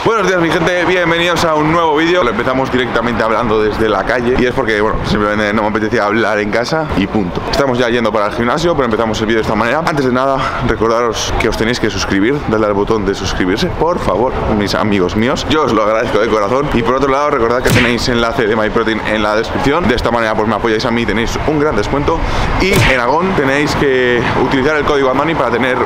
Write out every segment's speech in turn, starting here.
Buenos días mi gente, bienvenidos a un nuevo vídeo. Lo empezamos directamente hablando desde la calle y es porque, bueno, simplemente no me apetecía hablar en casa y punto. Estamos ya yendo para el gimnasio, pero empezamos el vídeo de esta manera. Antes de nada, recordaros que os tenéis que suscribir, darle al botón de suscribirse, por favor, mis amigos míos. Yo os lo agradezco de corazón. Y por otro lado, recordad que tenéis enlace de MyProtein en la descripción. De esta manera, pues me apoyáis a mí, tenéis un gran descuento. Y en Agón tenéis que utilizar el código ADMANI para tener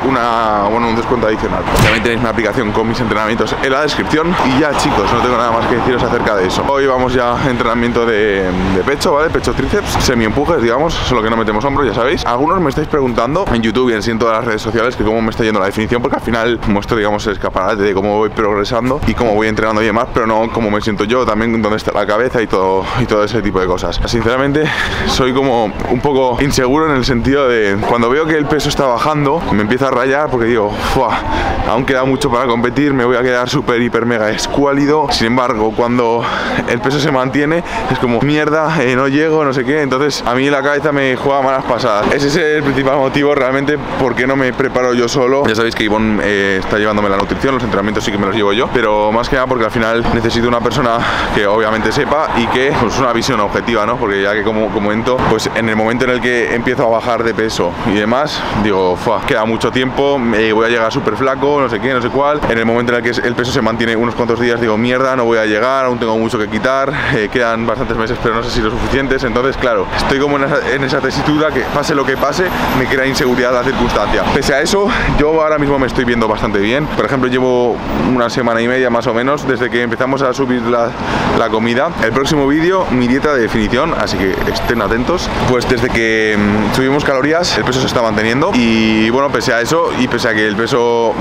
un descuento adicional. También tenéis una aplicación con mis entrenamientos en la descripción. Y ya, chicos, no tengo nada más que deciros acerca de eso. Hoy vamos ya a entrenamiento de pecho, ¿vale? Pecho tríceps, semi-empujes, digamos, solo que no metemos hombros, ya sabéis. Algunos me estáis preguntando en YouTube y en todas las redes sociales que cómo me está yendo la definición, porque al final muestro, digamos, el escaparate de cómo voy progresando y cómo voy entrenando y demás, pero no cómo me siento yo, también dónde está la cabeza y todo ese tipo de cosas. Sinceramente, soy como un poco inseguro en el sentido de cuando veo que el peso está bajando, me empieza a rayar porque digo, ¡fua! Aún queda mucho para competir, me voy a quedar súper, hiper, mega escuálido. Sin embargo, cuando el peso se mantiene, es como, mierda, no llego, no sé qué. Entonces, a mí la cabeza me juega malas pasadas. Ese es el principal motivo realmente por qué no me preparo yo solo. Ya sabéis que Ivonne está llevándome la nutrición, los entrenamientos sí que me los llevo yo, pero más que nada porque al final necesito una persona que obviamente sepa y que, pues, una visión objetiva, ¿no? Porque ya que como comento, pues en el momento en el que empiezo a bajar de peso y demás, digo, ¡fua! Queda mucho tiempo, voy a llegar súper flaco, no sé qué, no sé cuál. En el momento en el que el peso se mantiene unos cuantos días, digo, mierda, no voy a llegar, aún tengo mucho que quitar, quedan bastantes meses, pero no sé si lo suficientes. Entonces, claro, estoy como en esa tesitura que pase lo que pase, me crea inseguridad la circunstancia. Pese a eso, yo ahora mismo me estoy viendo bastante bien. Por ejemplo, llevo una semana y media más o menos desde que empezamos a subir la comida. El próximo vídeo, mi dieta de definición, así que estén atentos. Pues desde que subimos calorías, el peso se está manteniendo y bueno, pese a eso y pese a que el peso,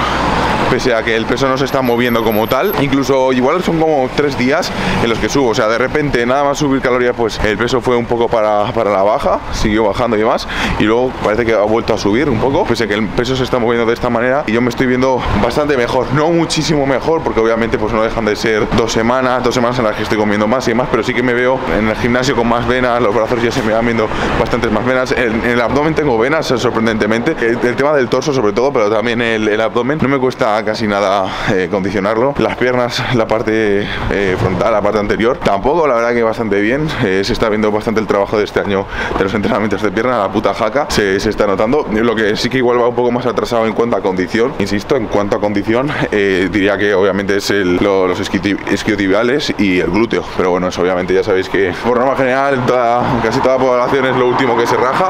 pese a que el peso no se está moviendo como tal, incluso igual son como 3 días en los que subo, o sea, de repente nada más subir calorías, pues el peso fue un poco para la baja, siguió bajando y demás, y luego parece que ha vuelto a subir un poco, pese a que el peso se está moviendo de esta manera, y yo me estoy viendo bastante mejor, no muchísimo mejor, porque obviamente pues no dejan de ser 2 semanas en las que estoy comiendo más y demás, pero sí que me veo en el gimnasio con más venas, los brazos ya se me van viendo bastantes más venas, en el abdomen tengo venas, sorprendentemente, el tema del torso sobre todo, pero también el abdomen no me cuesta casi nada condicionarlo. Las piernas, la parte frontal, la parte anterior, tampoco, la verdad que bastante bien. Se está viendo bastante el trabajo de este año de los entrenamientos de pierna, la puta jaca, se está notando. Lo que sí que igual va un poco más atrasado en cuanto a condición, insisto, en cuanto a condición, diría que obviamente es los isquiotibiales y el glúteo, pero bueno, eso obviamente ya sabéis que por norma general casi toda población es lo último que se raja.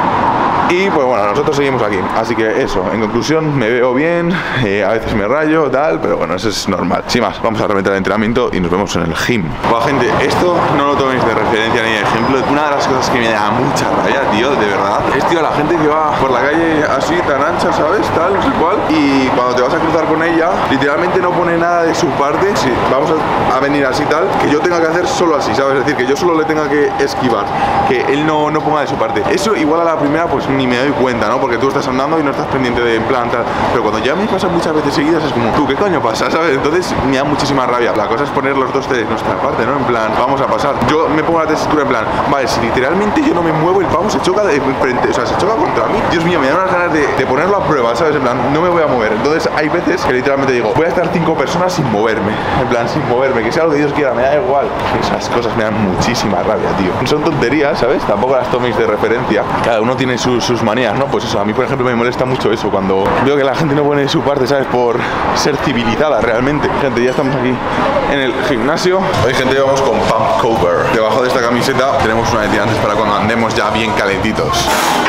Y pues bueno, nosotros seguimos aquí, así que eso, en conclusión, me veo bien, a veces me rayo, tal, pero bueno, eso es normal. Sin más, vamos a reventar el entrenamiento y nos vemos en el gym. Bueno, gente, esto no lo toméis de referencia ni de ejemplo. Una de las cosas que me da mucha rabia, tío, de verdad, es, tío, la gente que va por la calle así, tan ancha, ¿sabes? Tal, no sé cuál, y cuando te vas a cruzar con ella, literalmente no pone nada de su parte, si vamos a venir así, tal, que yo tenga que hacer solo así, ¿sabes? Es decir, que yo solo le tenga que esquivar, que él no ponga de su parte. Eso igual a la primera, pues ni me doy cuenta, ¿no? Porque tú estás andando y no estás pendiente de en plan tal. Pero cuando ya me pasa muchas veces seguidas es como, ¿tú qué coño pasa? ¿Sabes? Entonces me da muchísima rabia. La cosa es poner los dos de nuestra parte, ¿no? En plan, vamos a pasar. Yo me pongo la tesitura en plan, vale, si literalmente yo no me muevo, el pavo se choca de frente, o sea, se choca contra mí. Dios mío, me dan unas ganas de ponerlo a prueba, ¿sabes? En plan, no me voy a mover. Entonces hay veces que literalmente digo, voy a estar 5 personas sin moverme. En plan, sin moverme, que sea lo que Dios quiera, me da igual. Esas cosas me dan muchísima rabia, tío. Son tonterías, ¿sabes? Tampoco las toméis de referencia. Cada uno tiene sus manías, ¿no? Pues eso, a mí por ejemplo me molesta mucho eso, cuando veo que la gente no pone de su parte, ¿sabes? Por ser civilizada realmente. Gente, ya estamos aquí en el gimnasio. Hoy, gente, vamos con Pump Cover. Debajo de esta camiseta tenemos una de tirantes para cuando andemos ya bien calentitos.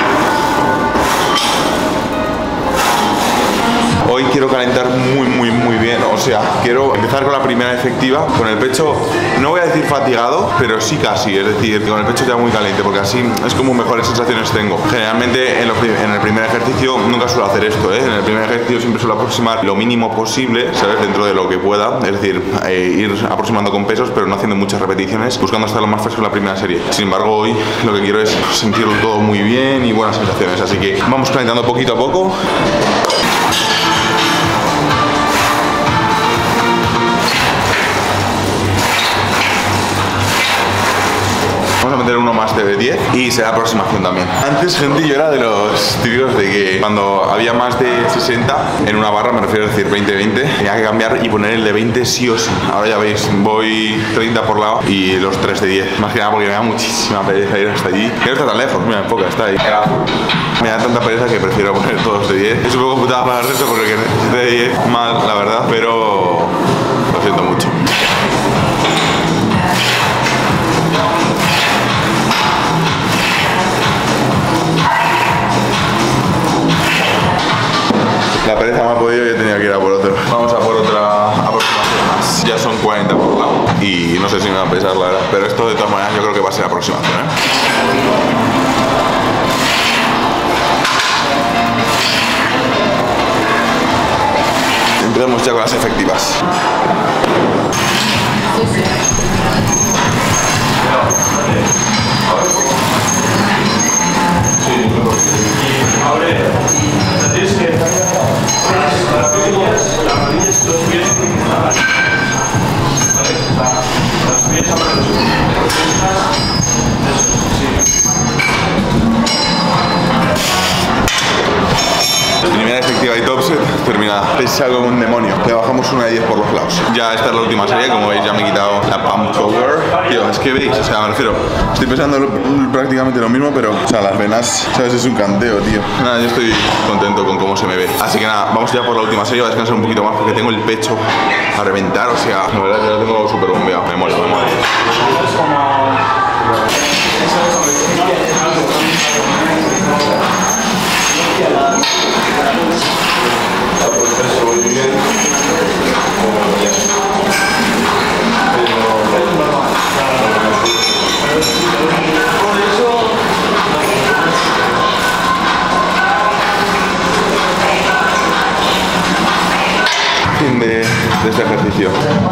Hoy quiero calentar muy bien, o sea, quiero empezar con la primera efectiva, con el pecho, no voy a decir fatigado, pero sí casi, es decir, con el pecho ya muy caliente, porque así es como mejores sensaciones tengo. Generalmente en el primer ejercicio nunca suelo hacer esto, en el primer ejercicio siempre suelo aproximar lo mínimo posible, ¿sabes? Dentro de lo que pueda, es decir, ir aproximando con pesos, pero no haciendo muchas repeticiones, buscando estar lo más fresco en la primera serie. Sin embargo, hoy lo que quiero es sentirlo todo muy bien y buenas sensaciones, así que vamos calentando poquito a poco. Vamos a meter uno más de 10 y será aproximación también. Antes, gente, yo era de los típicos de que cuando había más de 60 en una barra, me refiero a decir 20-20, tenía que cambiar y poner el de 20 sí o sí. Ahora ya veis, voy 30 por lado y los 3 de 10. Más que nada porque me da muchísima pereza ir hasta allí. Que no está tan lejos, mira, enfoca, está ahí. Me da tanta pereza que prefiero poner todos de 10. Es un poco putada para el resto porque es de 10 mal, la verdad, pero lo siento mucho. La pereza me ha podido y yo tenía que ir a por otro. Vamos a por otra aproximación más. Ya son 40 por lado. Y no sé si me va a pesar la verdad. Pero esto de todas maneras yo creo que va a ser aproximación, Empezamos ya con las efectivas. Primera efectiva y top set terminada. Pesa como un demonio. Le bajamos una de 10 por los lados. Ya esta es la última serie, como veis ya me he quitado la pump cover. Tío, es que veis, o sea, me refiero, estoy pesando prácticamente lo mismo, pero, o sea, las venas, ¿sabes? Es un canteo, tío. Nada, yo estoy contento con cómo se me ve. Así que nada, vamos ya por la última serie, voy a descansar un poquito más porque tengo el pecho a reventar, o sea, la verdad que lo tengo súper bombeado. Me mola, me mola. Fin de este ejercicio.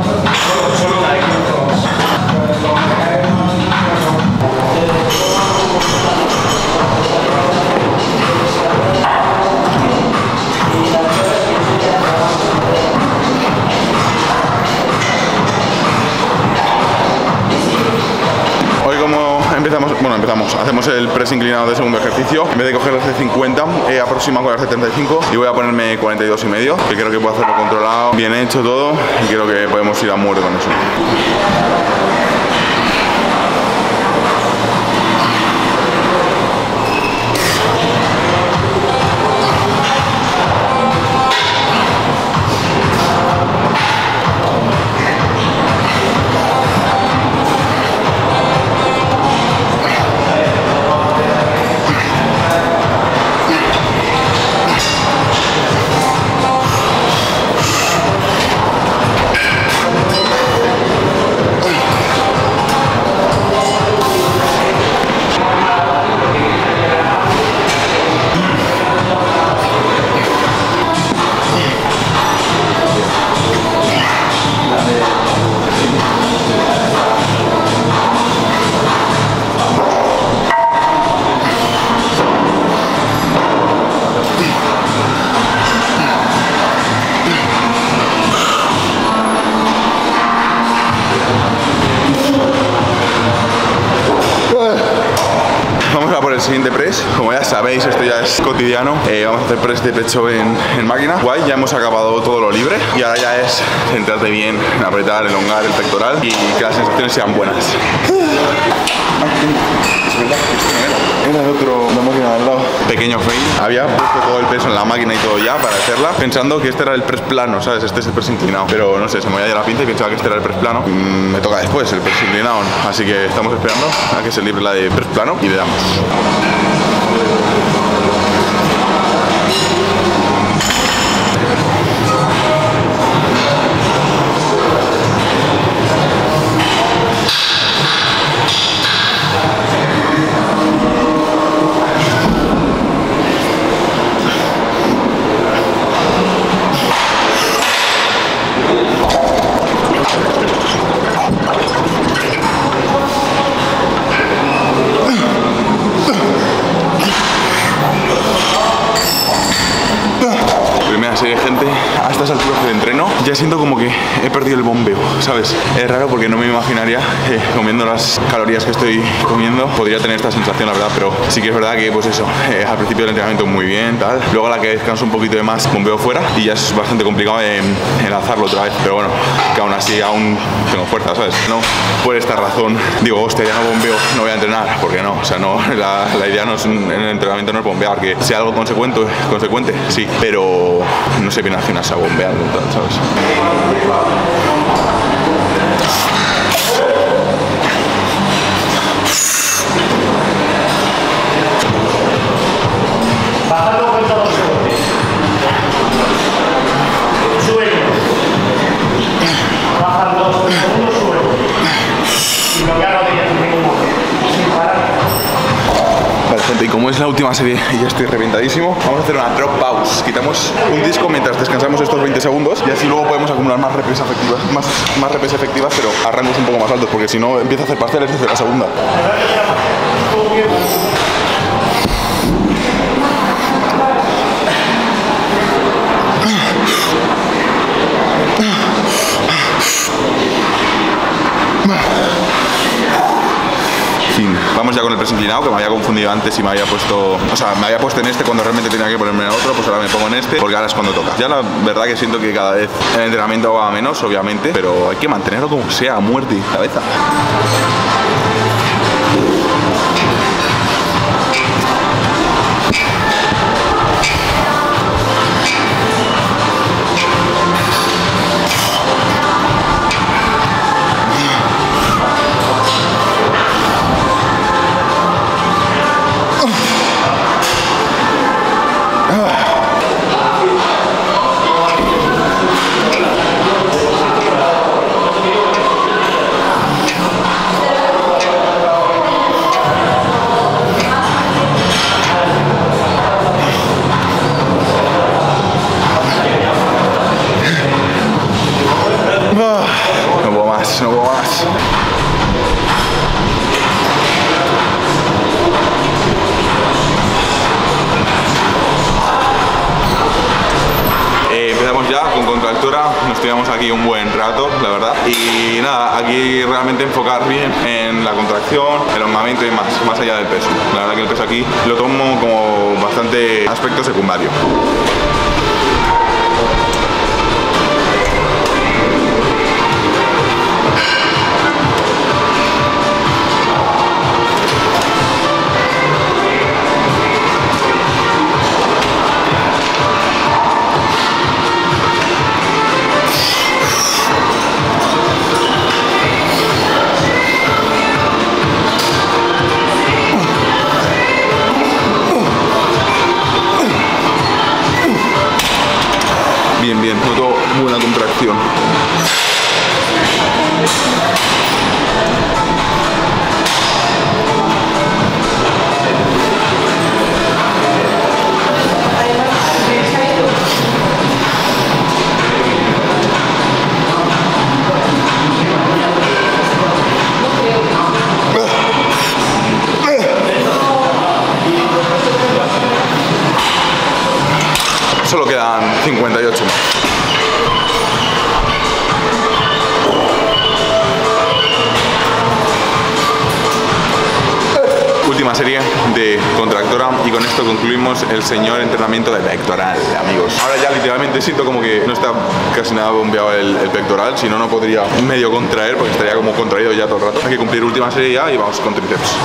Hacemos el press inclinado de segundo ejercicio. En vez de coger las de 50, he aproximado con las de 75 y voy a ponerme 42 y medio, que creo que puedo hacerlo controlado, bien hecho todo, y creo que podemos ir a muerte con eso. Siguiente press, como ya sabéis, esto ya es cotidiano. Vamos a hacer press de pecho en máquina. Guay, ya hemos acabado todo lo libre y ahora ya es centrarte bien en apretar, elongar el pectoral y que las sensaciones sean buenas. Era de la máquina al lado. Pequeño fail. Había puesto todo el peso en la máquina y todo ya para hacerla, pensando que este era el press plano, ¿sabes? Este es el press inclinado. Pero no sé, se me había ido la pinza y pensaba que este era el press plano. Me toca después el press inclinado. Así que estamos esperando a que se libre la de press plano y le damos. a estas alturas del entreno ya siento como que he perdido el bombeo, ¿sabes? Es raro porque no me imaginaría comiendo las calorías que estoy comiendo podría tener esta sensación, la verdad, pero sí que es verdad que pues eso, al principio del entrenamiento muy bien, tal, luego a la que descanso un poquito de más bombeo fuera y ya es bastante complicado enlazarlo otra vez, pero bueno, que aún así aún tengo fuerza, ¿sabes? No, por esta razón digo, hostia, ya no bombeo, no voy a entrenar, porque no, o sea, no, la idea no es en el entrenamiento no es bombear, que sea algo consecuente, sí, pero no se viene al gimnasio a bombear, ¿sabes? Y como es la última serie y ya estoy reventadísimo, vamos a hacer una drop pause. Quitamos un disco mientras descansamos estos 20 segundos y así luego podemos acumular más repes efectivas, pero a rangos un poco más altos, porque si no empieza a hacer parciales desde la segunda. Vamos ya con el press inclinado, que me había confundido antes y me había puesto, o sea, me había puesto en este cuando realmente tenía que ponerme en otro, pues ahora me pongo en este, porque ahora es cuando toca. Ya la verdad que siento que cada vez el entrenamiento va menos, obviamente, pero hay que mantenerlo como sea, a muerte y cabeza. No puedo más. Empezamos ya con contractura, nos tiramos aquí un buen rato, la verdad. Y nada, aquí realmente enfocar bien en la contracción, el elongamiento y más allá del peso. La verdad que el peso aquí lo tomo como bastante aspecto secundario. Bien, noto buena contracción. Solo quedan 58. Última serie de contractora y con esto concluimos el señor entrenamiento de pectoral, amigos. Ahora ya literalmente siento como que no está casi nada bombeado el pectoral, si no, no podría medio contraer porque estaría como contraído ya todo el rato. Hay que cumplir última serie ya y vamos con tríceps.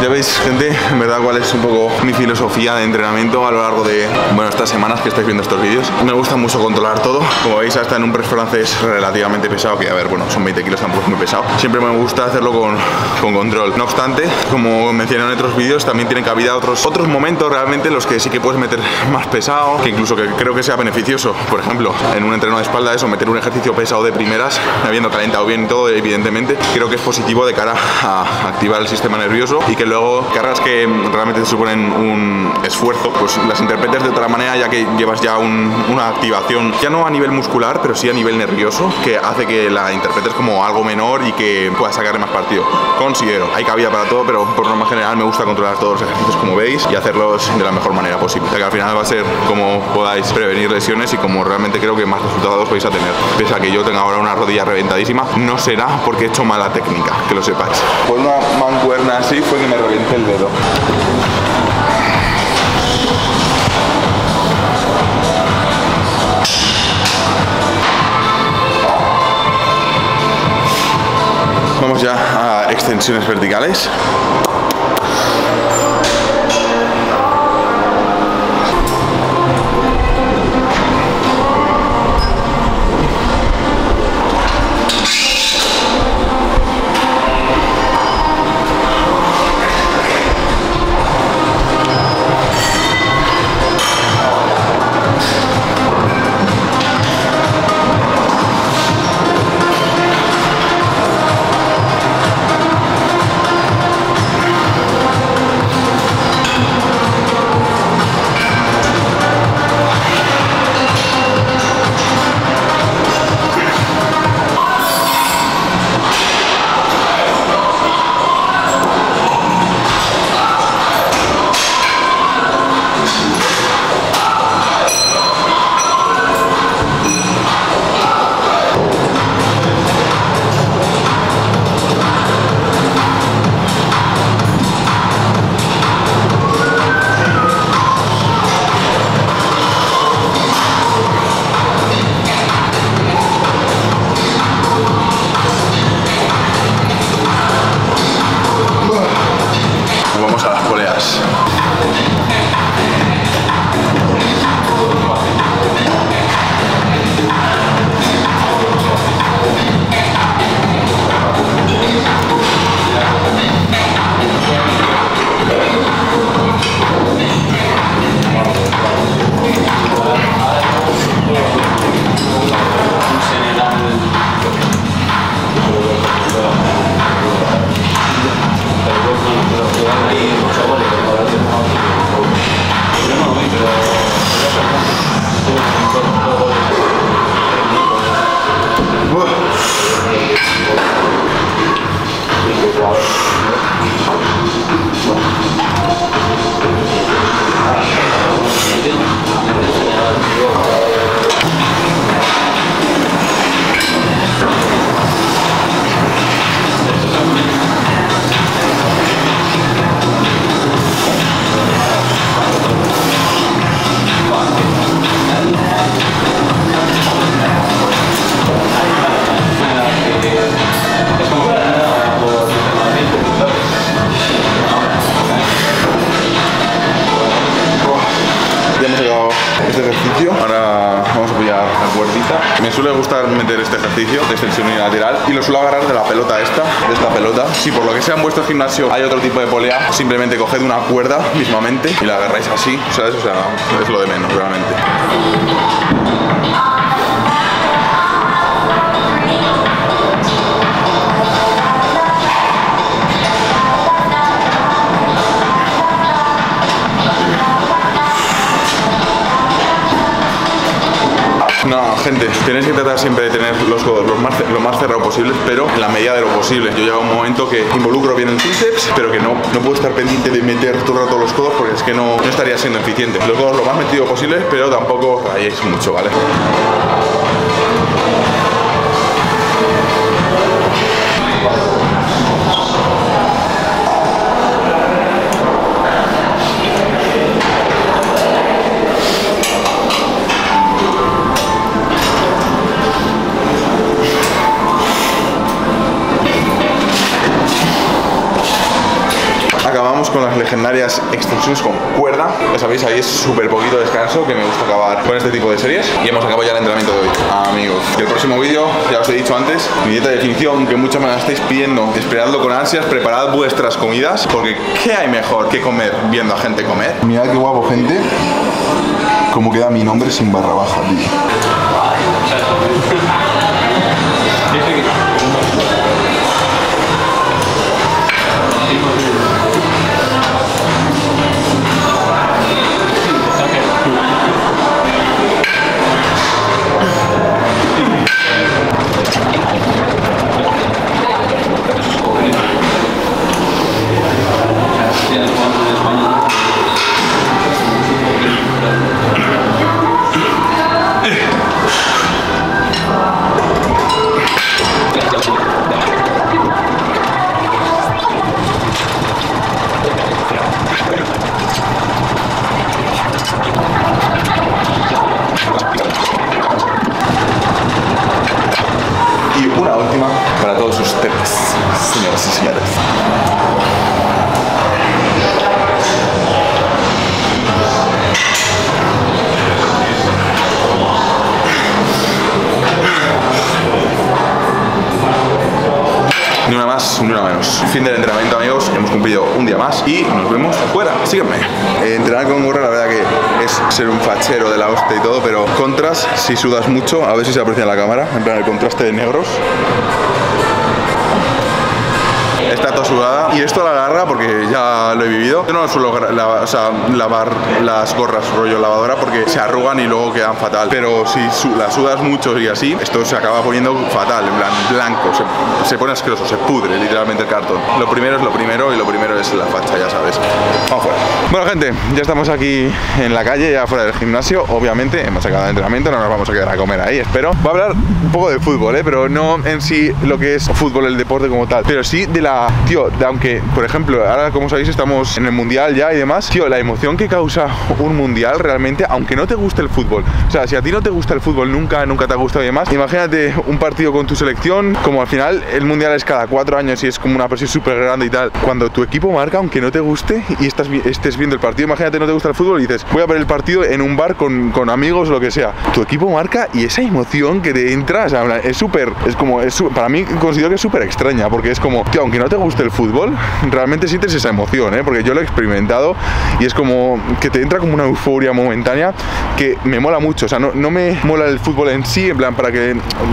Ya veis, gente, en verdad cuál es un poco mi filosofía de entrenamiento a lo largo de, bueno, estas semanas que estáis viendo estos vídeos. Me gusta mucho controlar todo. Como veis, hasta en un press francés relativamente pesado, que a ver, bueno, son 20 kilos, tampoco es muy pesado. Siempre me gusta hacerlo con control. No obstante, como mencioné en otros vídeos, también tienen cabida otros momentos realmente en los que sí que puedes meter más pesado, que incluso que creo que sea beneficioso. Por ejemplo, en un entreno de espalda, eso, meter un ejercicio pesado de primeras, habiendo calentado bien y todo, evidentemente, creo que es positivo de cara a activar el sistema nervioso, y que luego cargas que realmente te suponen un esfuerzo, pues las interpretes de otra manera, ya que llevas ya una activación, ya no a nivel muscular, pero sí a nivel nervioso, que hace que la interpretes como algo menor y que puedas sacarle más partido. Considero, hay cabida para todo, pero por norma general me gusta controlar todos los ejercicios, como veis, y hacerlos de la mejor manera posible, ya que al final va a ser como podáis prevenir lesiones y como realmente creo que más resultados vais a tener. Pese a que yo tenga ahora una rodilla reventadísima, no será porque he hecho mala técnica, que lo sepáis. Por una mancuerna así fue que me reventé el dedo. Vamos ya a extensiones verticales. Vamos a las poleas. Ahora vamos a pillar la cuerdita. Me suele gustar meter este ejercicio de extensión unilateral y lo suelo agarrar de la pelota esta, de esta pelota. Si por lo que sea en vuestro gimnasio hay otro tipo de polea, simplemente coged una cuerda mismamente y la agarráis así, ¿sabes? O sea, es lo de menos realmente. No, gente, tenéis que tratar siempre de tener los codos lo más cerrados posibles, pero en la medida de lo posible. Yo llego a un momento que involucro bien el tríceps, pero que no puedo estar pendiente de meter todo el rato los codos, porque es que no estaría siendo eficiente. Los codos lo más metido posible, pero tampoco os rayéis mucho, ¿vale? con las legendarias extensiones con cuerda. Ya sabéis, ahí es súper poquito descanso, que me gusta acabar con este tipo de series. Y hemos acabado ya el entrenamiento de hoy, amigos. El próximo vídeo, ya os he dicho antes, mi dieta de definición, que muchos me la estáis pidiendo. Esperadlo con ansias, preparad vuestras comidas, porque ¿qué hay mejor que comer viendo a gente comer? Mirad qué guapo, gente. Cómo queda mi nombre sin barra baja, tío. Para todos ustedes, señoras y señores. Ni una más, ni una menos. Fin del entrenamiento, amigos. Hemos cumplido un día más y nos vemos fuera. Sígueme. Entrenar con gorra, la verdad que es ser un fachero de la hostia y todo, pero contras, si sudas mucho, a ver si se aprecia en la cámara, en plan el contraste de negros. Está toda sudada y esto a la larga, porque ya lo he vivido, yo no suelo lavar las gorras rollo lavadora porque se arrugan y luego quedan fatal, pero si las sudas mucho y así, esto se acaba poniendo fatal, en plan blanco, se pone asqueroso, se pudre literalmente el cartón. Lo primero es lo primero y lo primero es la facha, ya sabes. Vamos fuera. Bueno, gente, ya estamos aquí en la calle, ya fuera del gimnasio. Obviamente hemos acabado el entrenamiento, no nos vamos a quedar a comer ahí, espero. Voy a hablar un poco de fútbol, pero no en sí lo que es fútbol, el deporte como tal, pero sí de la... Tío, aunque, por ejemplo, ahora como sabéis estamos en el mundial ya y demás, tío, la emoción que causa un mundial realmente, aunque no te guste el fútbol, o sea, si a ti no te gusta el fútbol, nunca te ha gustado y demás, imagínate un partido con tu selección, como al final el mundial es cada 4 años y es como una presión súper grande y tal, cuando tu equipo marca, aunque no te guste y estés viendo el partido, imagínate no te gusta el fútbol y dices, voy a ver el partido en un bar con amigos o lo que sea, tu equipo marca y esa emoción que te entra, o sea, es súper, para mí considero que es súper extraña, porque es como, tío, aunque no te guste el fútbol, realmente sientes esa emoción, porque yo lo he experimentado y es como que te entra como una euforia momentánea que me mola mucho. O sea, no me mola el fútbol en sí, en plan, para que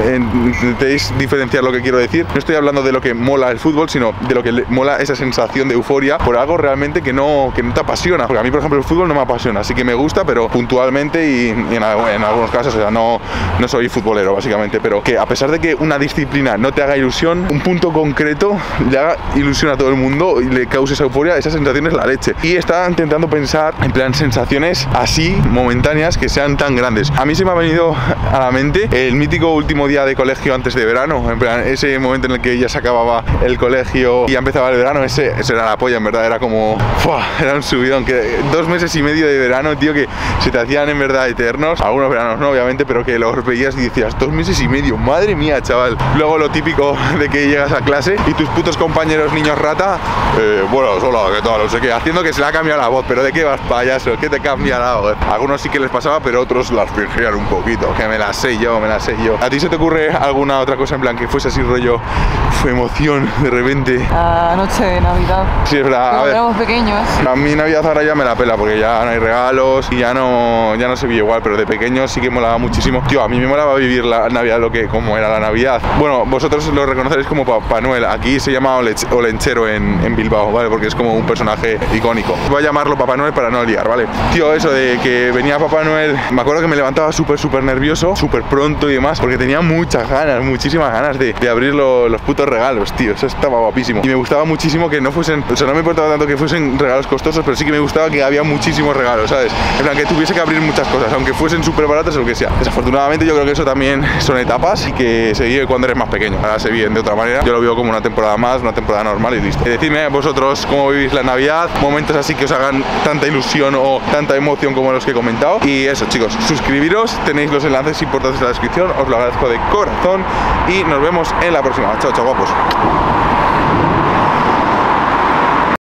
intentéis diferenciar lo que quiero decir, no estoy hablando de lo que mola el fútbol, sino de lo que mola esa sensación de euforia por algo realmente que no te apasiona, porque a mí, por ejemplo, el fútbol no me apasiona, así que me gusta, pero puntualmente y en algunos casos, o sea, no soy futbolero básicamente, pero que a pesar de que una disciplina no te haga ilusión, un punto concreto le haga ilusión a todo el mundo y le cause esa euforia, esa sensación es la leche. Y estaba intentando pensar en plan sensaciones así momentáneas que sean tan grandes. A mí se me ha venido a la mente el mítico último día de colegio antes de verano, en plan ese momento en el que ya se acababa el colegio y ya empezaba el verano, ese era la polla, en verdad, era como ¡fua! Era un subidón, que 2 meses y medio de verano, tío, que se te hacían en verdad eternos, algunos veranos no, obviamente, pero que los veías y decías 2 meses y medio, madre mía, chaval. Luego lo típico de que llegas a clase y tus putos compañeros niños rata, bueno, hola, ¿qué tal? No sé qué, haciendo que se le ha cambiado la voz, pero ¿de qué vas, payaso? ¿Qué te cambia la voz? Algunos sí que les pasaba, pero otros las fingían un poquito, que me la sé yo. ¿A ti se te ocurre alguna otra cosa en plan que fuese así rollo, fue emoción de repente? La noche de Navidad. Sí, es verdad. Cuando éramos pequeños. A mí Navidad ahora ya me la pela porque ya no hay regalos y ya no se vive igual, pero de pequeño sí que molaba muchísimo. Tío, a mí me molaba vivir la Navidad como era la Navidad. Bueno, vosotros lo reconoceréis como Papá Noel. Aquí se llama Olenchero en Bilbao, ¿vale? Porque es como un personaje icónico. Voy a llamarlo Papá Noel para no liar, ¿vale? Tío, eso de que venía Papá Noel, me acuerdo que me levantaba súper nervioso, súper pronto y demás, porque tenía muchísimas ganas de abrir los putos regalos, tío. Eso estaba guapísimo. Y me gustaba muchísimo que no fuesen, o sea, no me importaba tanto que fuesen regalos costosos, pero sí que me gustaba que había muchísimos regalos, ¿sabes? En plan, que tuviese que abrir muchas cosas, aunque fuesen súper baratas o lo que sea. Desafortunadamente yo creo que eso también son etapas y que se vive cuando eres más pequeño. Ahora se viven de otra manera. Yo lo vivo como una temporada más, una temporada normal y listo. Decidme vosotros cómo vivís la Navidad, momentos así que os hagan tanta ilusión o tanta emoción como los que he comentado. Y eso, chicos, suscribiros, tenéis los enlaces importantes en la descripción, os lo agradezco de corazón y nos vemos en la próxima. Chao, chao, guapos.